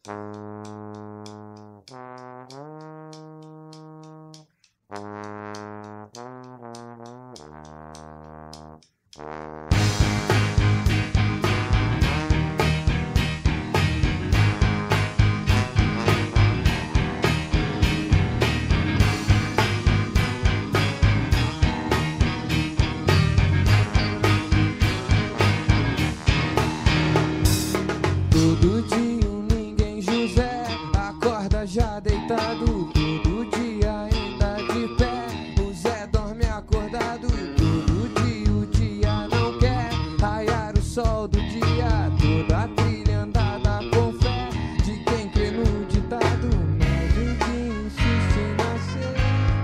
Todo dia um ninguém José acorda já deitado. Todo dia ainda de pé, o Zé dorme acordado. Todo dia o dia não quer raiar o sol do dia. Toda a trilha andada com fé de quem crê no ditado. Mas o dia insiste em nascer,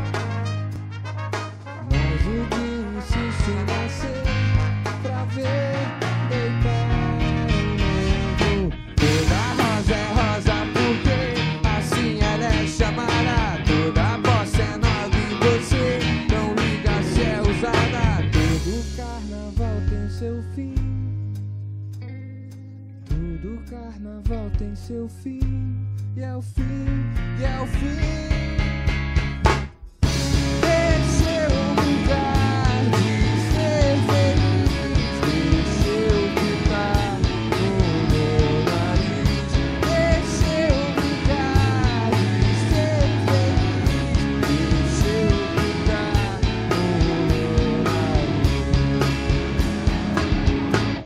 mas o dia insiste em nascer pra ver deitar. Toda bossa é nova e você não liga se é usada. Todo carnaval tem seu fim, todo carnaval tem seu fim. E é o fim, e é o fim. Esse é o lugar de ser feliz. Deixa eu gritar no meu nariz. Esse é o lugar de ser feliz. Deixa eu gritar no meu nariz.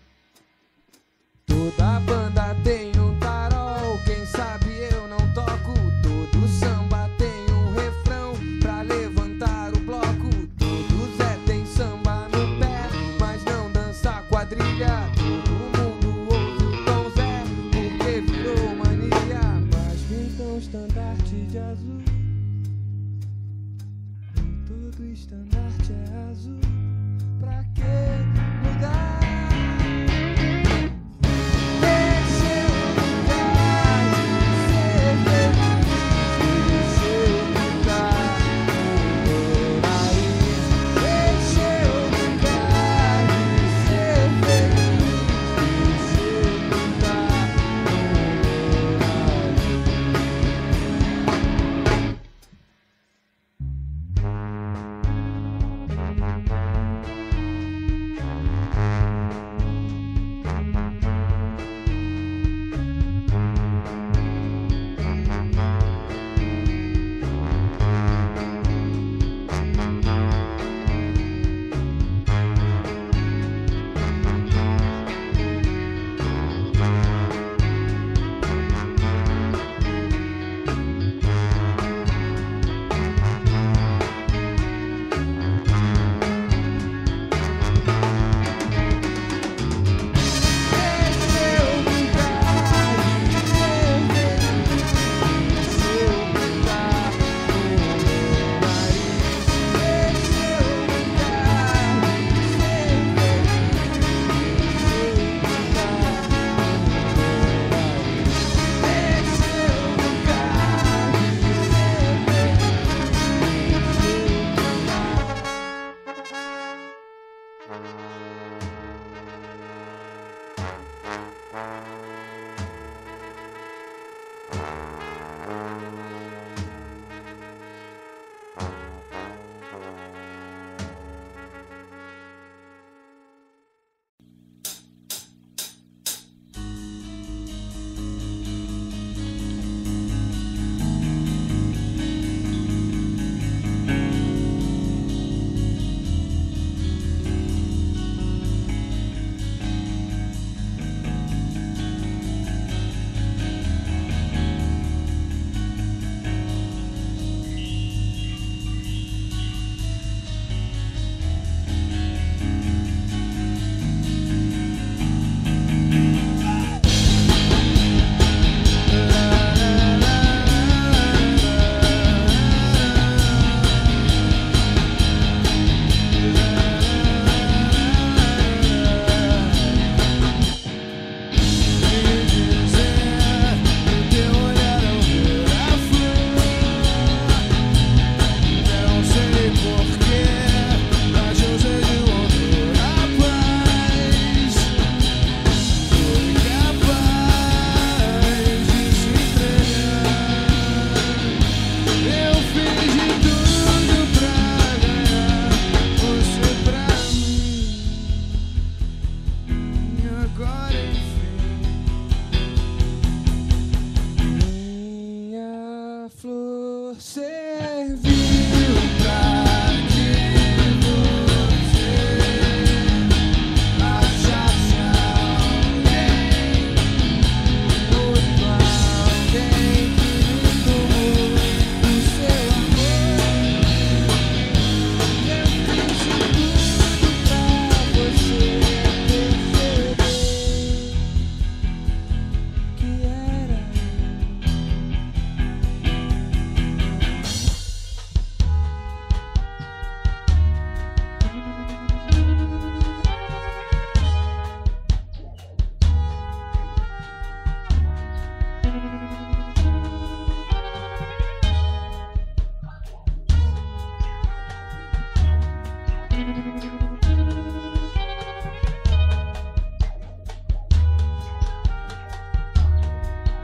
Toda banda tem um tarol, quem sabe eu não toco. Todo samba tem um refrão pra levantar o bloco. Todo Zé tem samba no pé, mas não dança quadrilha. Todo mundo ouve o Tom Zé, porque virou mania. Mas pintam estandarte de azul, e todo estandarte é azul. Pra que mudar? Esse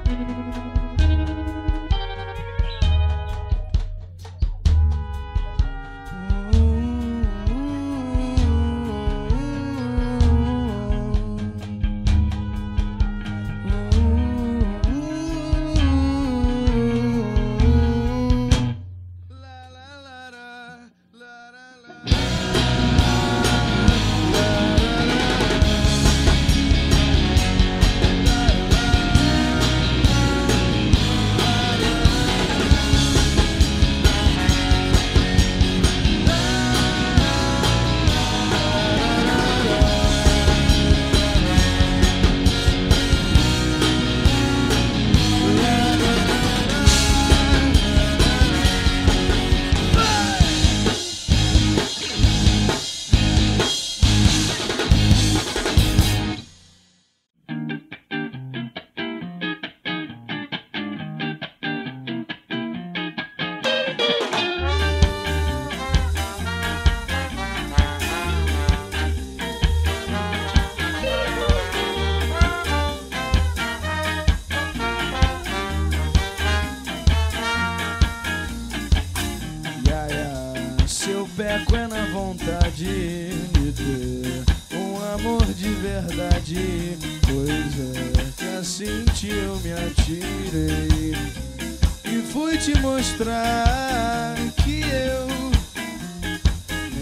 Peco é na vontade de ter um amor de verdade. Pois é, que assim eu me atirei e fui te mostrar que eu me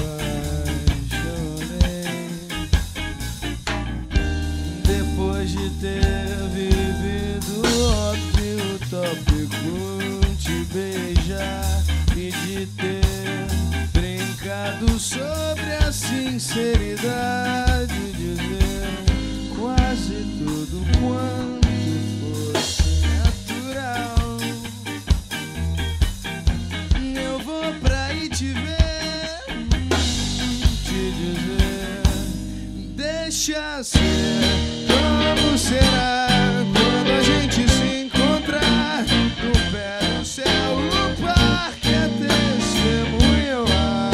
apaixonei. Depois de ter vivido óbvio tópico, te beijar e de ter sobre a sinceridade, dizer quase tudo quanto fosse natural. Eu vou pra aí te ver, te dizer, deixa ser como será quando a gente se encontrar no pé do céu, o parque é testemunho.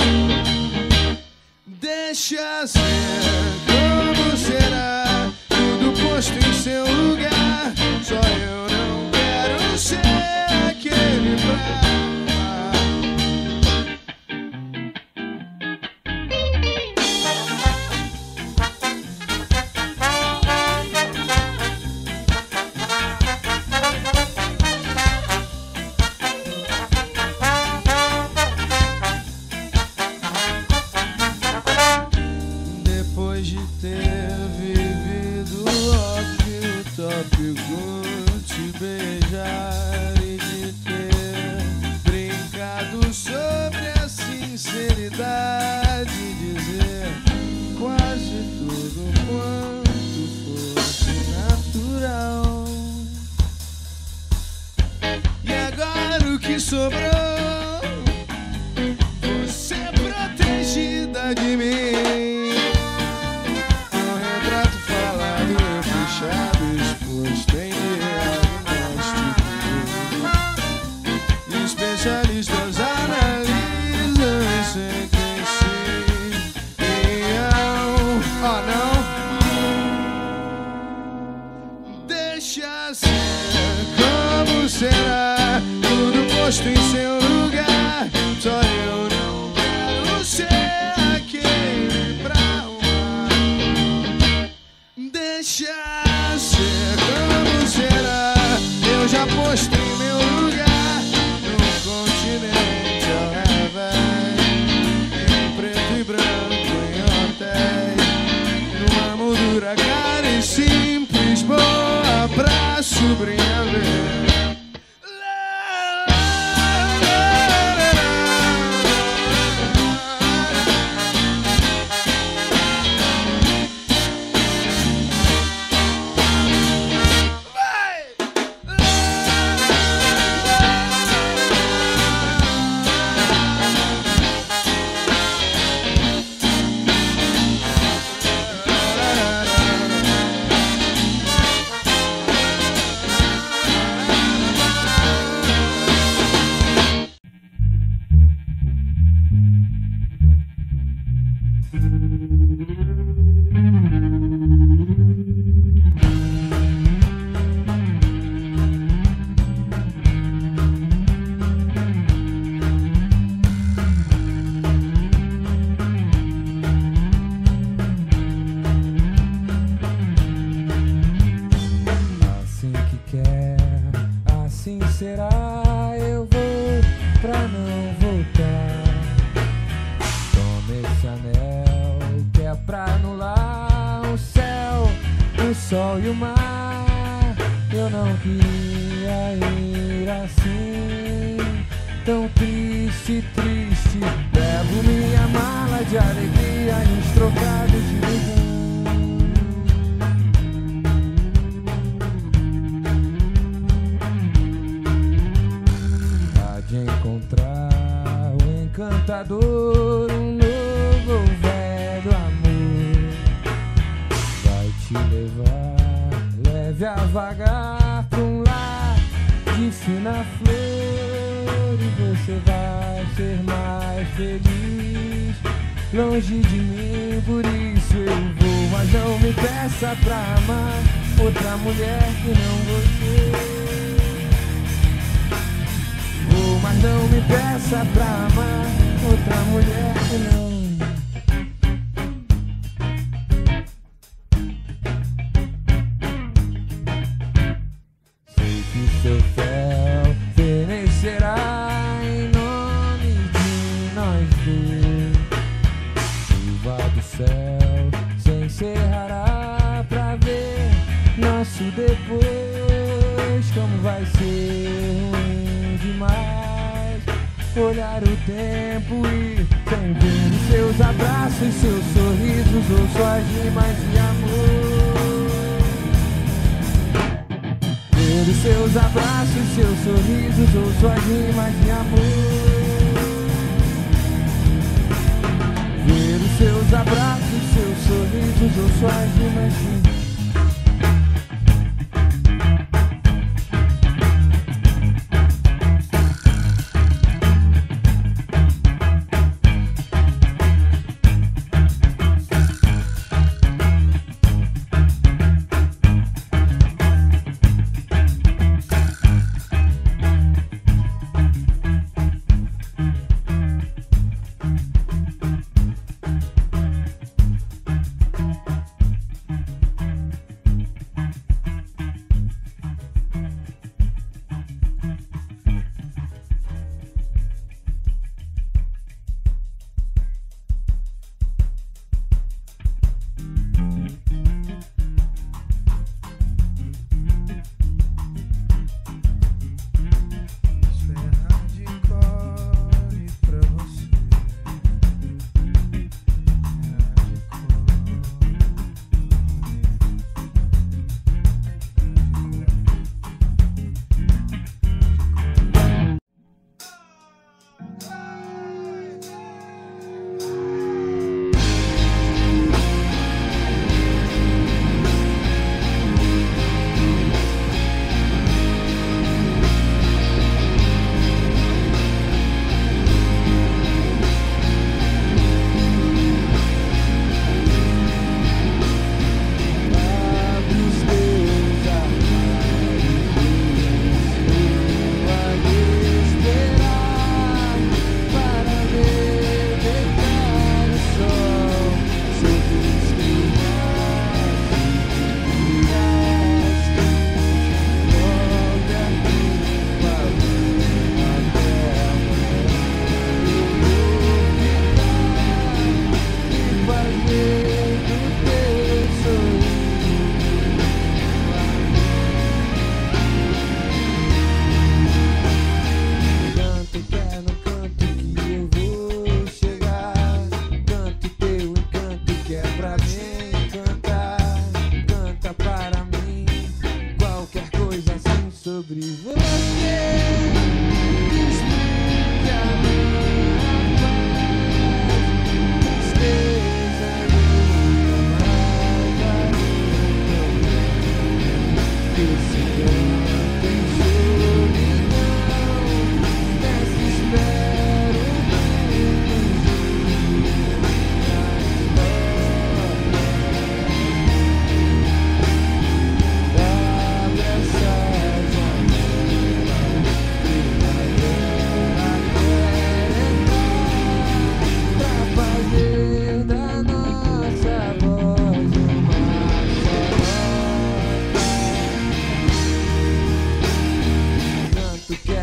Deixa ser como será, tudo posto em seu lugar. Só eu não quero ser aquele pra te beijar e de ter brincado sobre a sinceridade, dizer quase tudo quanto fosse natural. E agora o que sobrou, você é protegida de mim. Um retrato falado e fechado, exposto em especialistas analisam e sentem sim e oh não. Deixa ser como será, tudo posto em seu lugar. Só eu não quero ser aquele pra amar. Deixa ser como será, eu já posto em meu lugar. Continente ao revés, em preto e branco, em hotéis, numa moldura cara e simples, boa pra sobrinha ver. será? Eu vou pra não voltar. Toma esse anel que é pra anular o céu, o sol e o mar. Eu não queria ir assim, tão triste, triste. Levo minha mala de alegria e uns trocados de ilusão. Há de encontrar o encantador, um novo ou velho amor. Vai te levar leve a vagar pra um lar de fina flor, e você vai ser mais feliz longe de mim. Por isso eu vou, mas não me peça pra amar outra mulher que não você. Vou, mas não me peça pra amar outra mulher que não. Sei que seu céu fenecerá em nome de nós dois. Chuva do céu se encerrará pra ver nosso depois. Como vai ser ruim demais olhar o tempo e sem ver os seus abraços, seus sorrisos ou suas rimas de amor. Ver os seus abraços, seus sorrisos ou suas rimas de amor. Ver os seus abraços, seus sorrisos ou suas rimas de amor.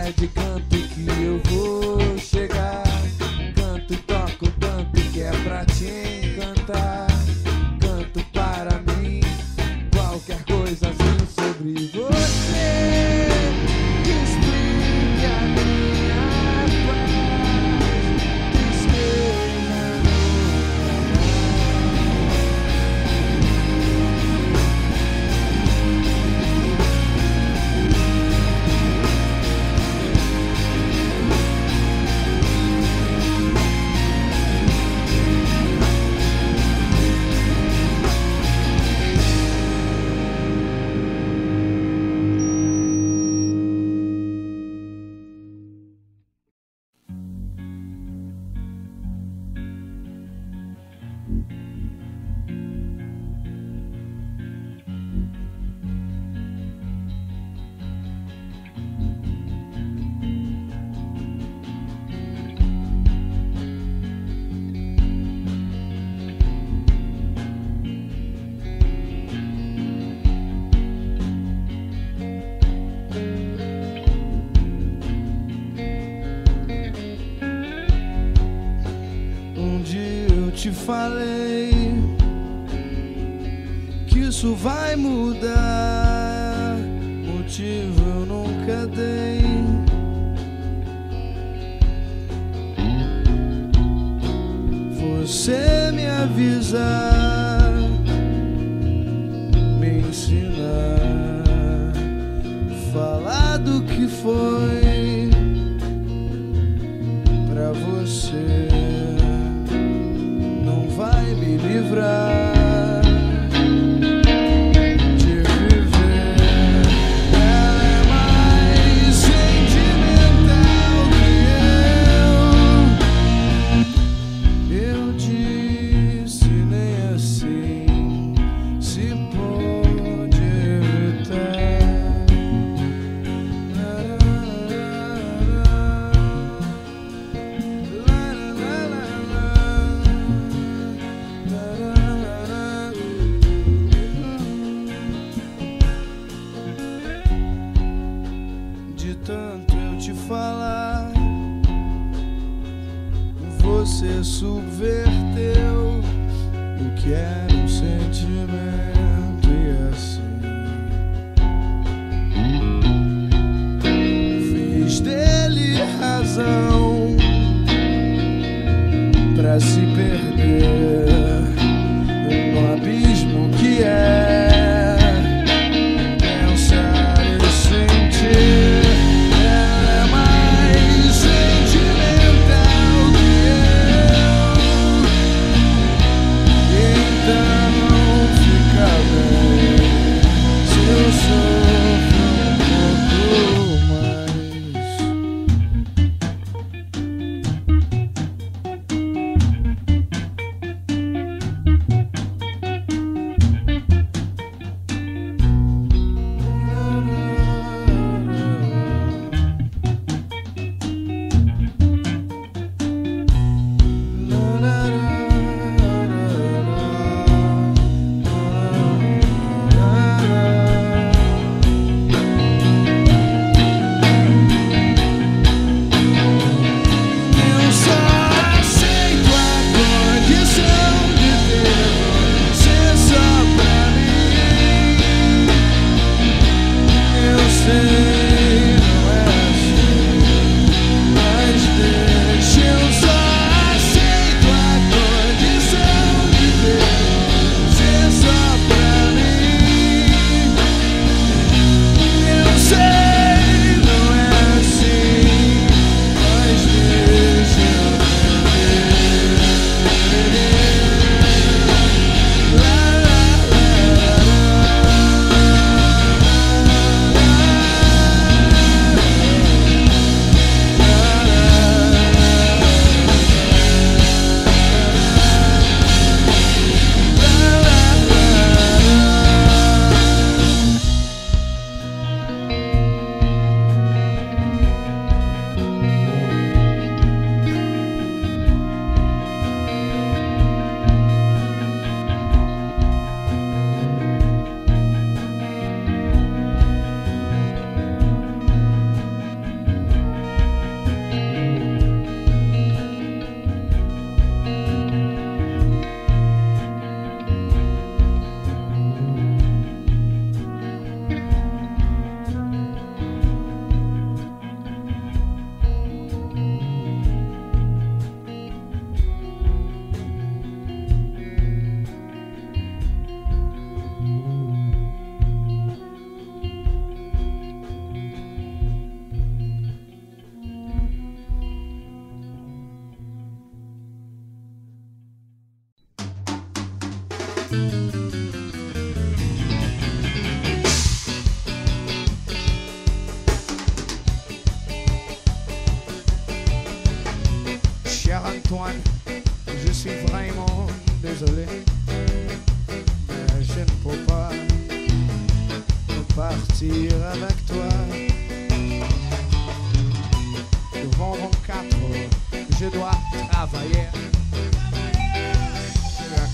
é de canto que eu vou chegar. Canto e toco tanto que é pra te encantar. Canto para mim qualquer coisa assim sobre você. Explique a minha paz. Escreva te falei que isso vai mudar. Motivo eu nunca dei. Você me avisar, me ensinar, falar do que foi pra você. Vai me livrar de viver. Ela é mais sentimental que eu disse, nem assim se pode evitar. Falar, você subverteu o que era um sentimento e assim fiz dele razão pra se perder no abismo que é pensar e sentir. sortir avec toi. Devant 24, je dois travailler. Il y a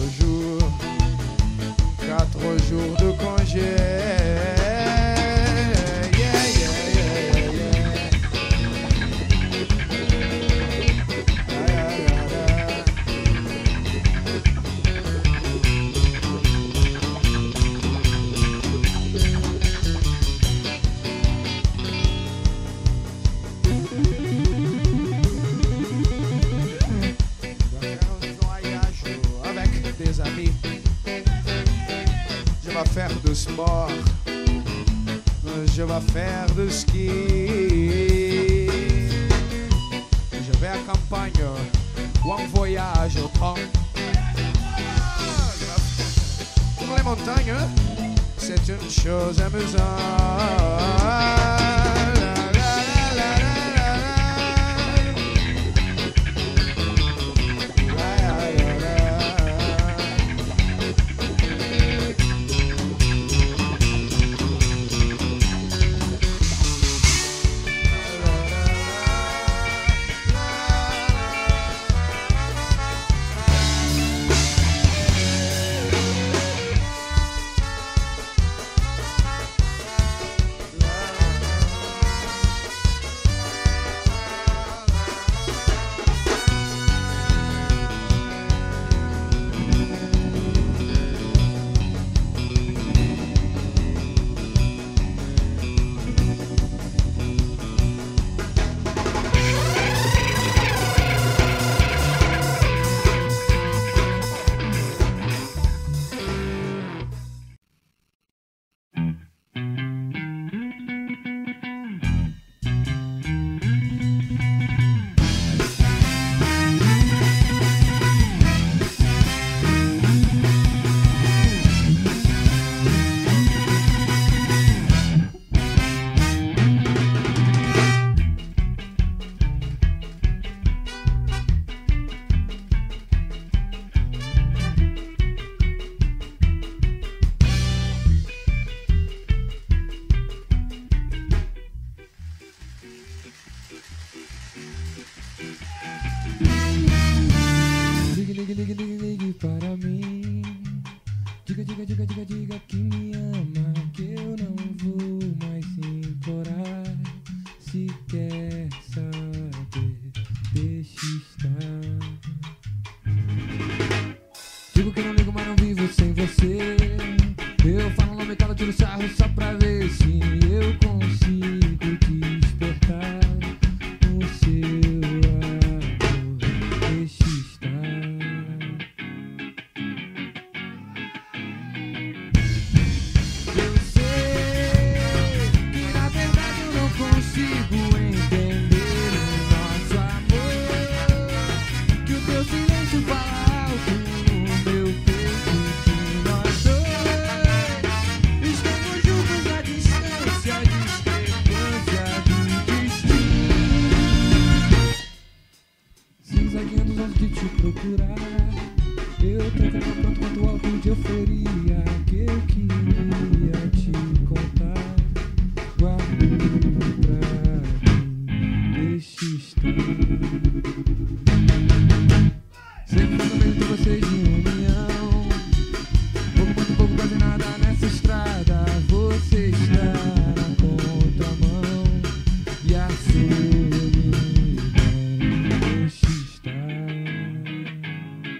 4 jours de congé. Faire de sport, je vais faire de ski, je vais à campagne ou en voyage au train. Pour les montagnes, c'est une chose amusante. Ligue para mim. Diga que me ama, que eu não vou mais implorar. Se quer saber, deixe estar. Digo que não ligo, mas não vivo sem você. Eu falo nome, calo, tiro sarro só pra ver se eu consigo despertar o seu amor. Deixe estar. Eu sei que na verdade eu não consigo entender o nosso amor. Que o teu silêncio fala alto no meu peito. Que nós dois estamos juntos à distância, a discrepância do destino. Zizagueando longe de te procurar. Eu trocava pronto quanto alto de euforia que eu queria te contar. Guardo pra mim, deixe estar. Sempre no meio de vocês de união. Pouco, muito pouco, quase nada nessa estrada. Você está na contramão e a solidão. Deixe estar.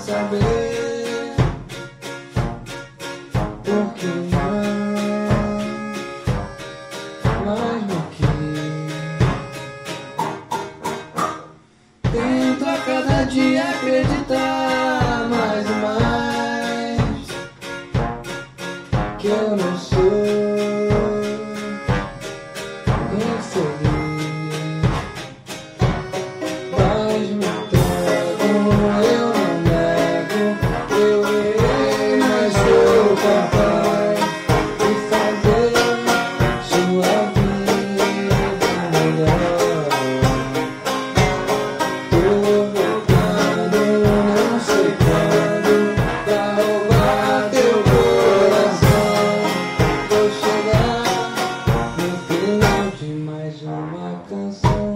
saber por que não, mais do que tento a cada dia acreditar mais e mais que eu não sou infeliz, mas me trago, eu não nego, eu errei, mas sou capaz de fazer sua vida melhor. Tô voltando, não sei quando, pra roubar teu coração. Vou chegar no final de mais uma canção.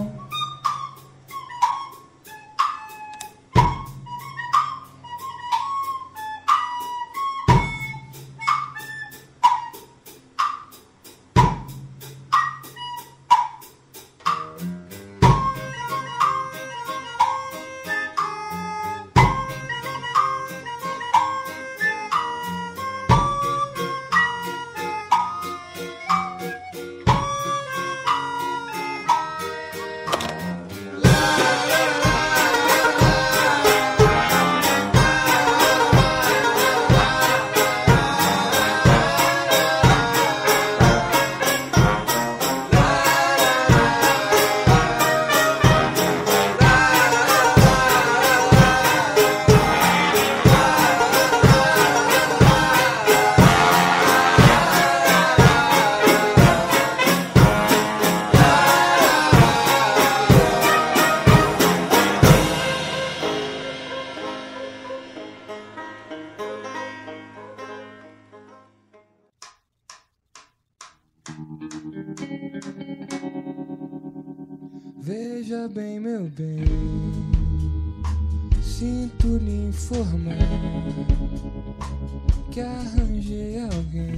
Veja bem, meu bem, sinto lhe informar que arranjei alguém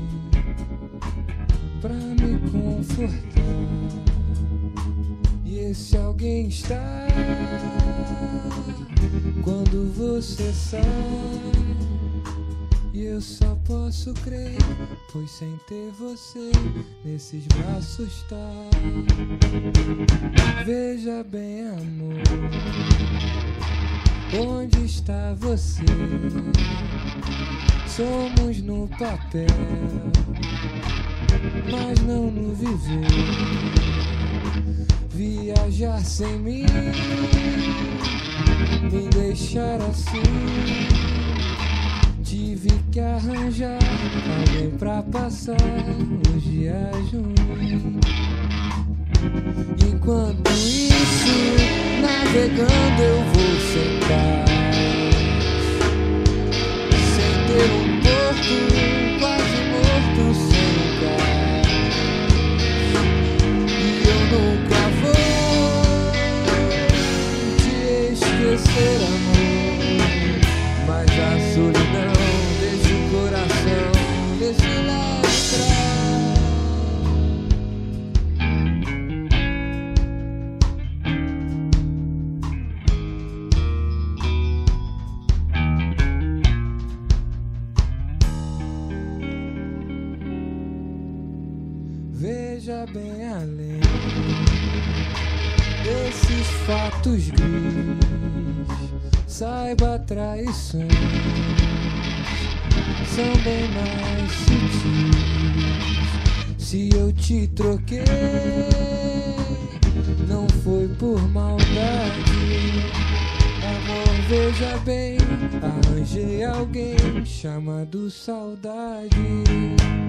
pra me confortar. E esse alguém está quando você sai. E eu só posso crer, pois sem ter você nesses braços tá. Veja bem, amor, onde está você? Somos no papel, mas não no viver. Viajar sem mim, me deixar assim. Tive que arranjar alguém pra passar os dias ruins. Enquanto isso, navegando eu vou sem paz, sem ter porto, quase morto sem gás. E eu nunca vou te esquecer, amor, mas a solidão desse coração desse lado atrás. Veja bem além desses fatos gris, saiba, traições são bem mais sutis. Se eu te troquei, não foi por maldade. Amor, veja bem, arranjei alguém chamado saudade.